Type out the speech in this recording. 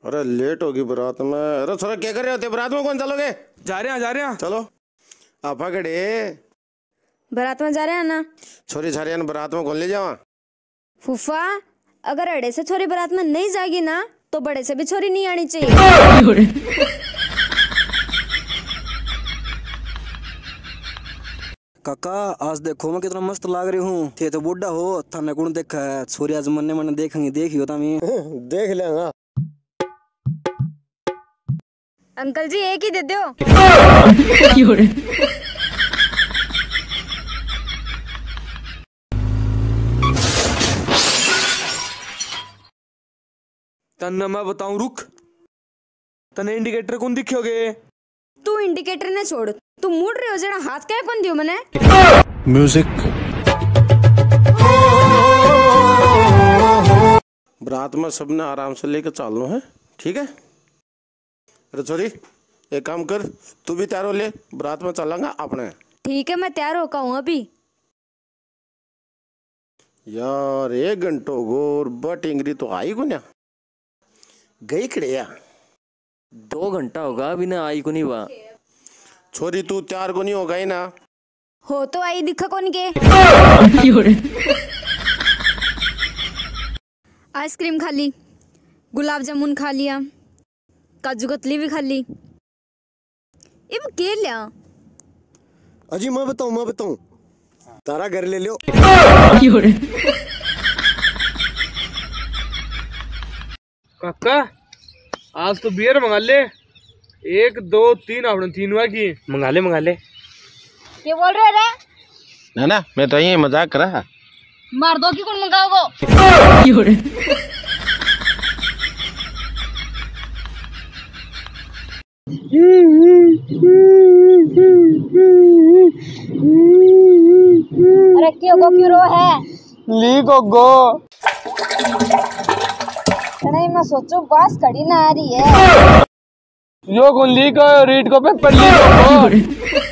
अरे लेट होगी बारात में। अरे छोरा क्या कर रहे होते बारात में? कौन चलोगे? जा रहे हैं। चलो आप खड़े बारात में जा रहे हैं ना। छोरी छारी बारात में कौन ले जावा? फूफा अगर अड़े से छोरी बारात में नहीं जाएगी ना तो बड़े से भी छोरी नहीं आनी चाहिए। काका आज देखो मैं कितना मस्त लाग रही हूँ। थे तो बुढ़ा हो थाने कौन देखा है? छोरी आज मन मन देखेंगे देखी होता मैं। देख लेगा। अंकल जी एक ही दे दो। तन्ना मैं बताऊं रुक। तने इंडिकेटर कौन दिखोगे? तू इंडिकेटर ने छोड़, तू मुड़ रहे हो जरा हाथ क्या कौन दियो मने? म्यूजिक। बारात में सबने आराम से लेकर चलना है, ठीक है? अरे छोरी एक काम कर, तू भी तैयार हो ले, बारात में चलेंगे अपने। ठीक है मैं तैयार होकर हूँ अभी। यार 1 घंटा गोर बट इंगरी तो आई को ना गई खड़िया। 2 घंटा होगा अभी ना आई को नहीं हुआ। छोरी तू 4 को नहीं होगा ही ना? हो तो आई दिखा कौन के। आइसक्रीम खा ली, गुलाब जामुन खा लिया, काजू कतली भी खा ली। इब के लिया? अजी मैं बताऊं तारा घर ले लो। काका आज तो बियर मंगा ले। 1 2 3 आपने 3 हुआ की मंगा ले। क्या बोल रहे रे? ना मैं तो यही मजाक कर रहा। मार दो कि कौन मंगाओगे? अरे क्यों रो है? लीक हो गो। नहीं मैं सोचू बास खड़ी ना आ रही है। यो कौन लीक है? रीट को पेपर लीक हो गो।